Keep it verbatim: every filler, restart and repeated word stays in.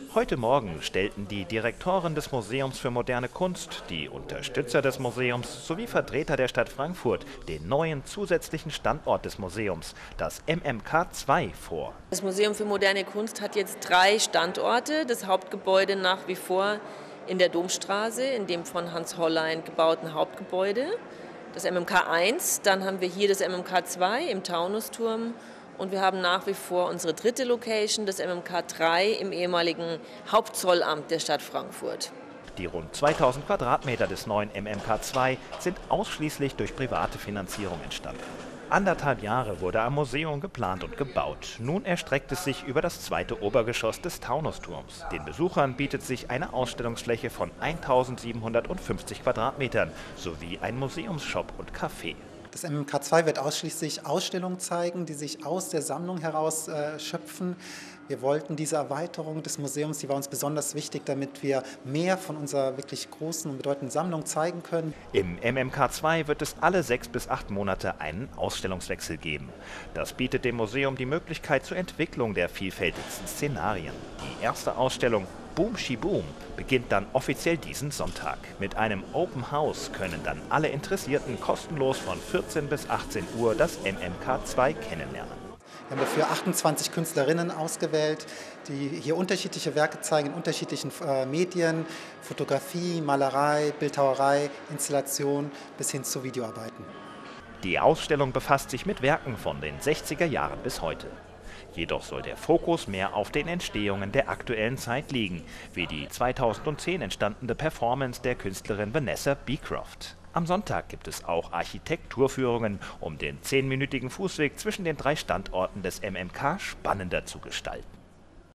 Heute Morgen stellten die Direktoren des Museums für moderne Kunst, die Unterstützer des Museums sowie Vertreter der Stadt Frankfurt den neuen zusätzlichen Standort des Museums, das M M K zwei, vor. Das Museum für moderne Kunst hat jetzt drei Standorte. Das Hauptgebäude nach wie vor in der Domstraße, in dem von Hans Hollein gebauten Hauptgebäude. Das M M K eins, dann haben wir hier das M M K zwei im Taunusturm. Und wir haben nach wie vor unsere dritte Location, das M M K drei im ehemaligen Hauptzollamt der Stadt Frankfurt. Die rund zweitausend Quadratmeter des neuen M M K zwei sind ausschließlich durch private Finanzierung entstanden. Anderthalb Jahre wurde am Museum geplant und gebaut. Nun erstreckt es sich über das zweite Obergeschoss des Taunusturms. Den Besuchern bietet sich eine Ausstellungsfläche von eintausendsiebenhundertfünfzig Quadratmetern sowie ein Museumsshop und Café. Das M M K zwei wird ausschließlich Ausstellungen zeigen, die sich aus der Sammlung heraus äh, schöpfen. Wir wollten diese Erweiterung des Museums, die war uns besonders wichtig, damit wir mehr von unserer wirklich großen und bedeutenden Sammlung zeigen können. Im M M K zwei wird es alle sechs bis acht Monate einen Ausstellungswechsel geben. Das bietet dem Museum die Möglichkeit zur Entwicklung der vielfältigsten Szenarien. Die erste Ausstellung Boom Shi Boom beginnt dann offiziell diesen Sonntag. Mit einem Open House können dann alle Interessierten kostenlos von vierzehn bis achtzehn Uhr das M M K zwei kennenlernen. Wir haben dafür achtundzwanzig Künstlerinnen ausgewählt, die hier unterschiedliche Werke zeigen in unterschiedlichen äh, Medien, Fotografie, Malerei, Bildhauerei, Installation bis hin zu Videoarbeiten. Die Ausstellung befasst sich mit Werken von den sechziger Jahren bis heute. Jedoch soll der Fokus mehr auf den Entstehungen der aktuellen Zeit liegen, wie die zweitausendzehn entstandene Performance der Künstlerin Vanessa Beecroft. Am Sonntag gibt es auch Architekturführungen, um den zehnminütigen Fußweg zwischen den drei Standorten des M M K spannender zu gestalten.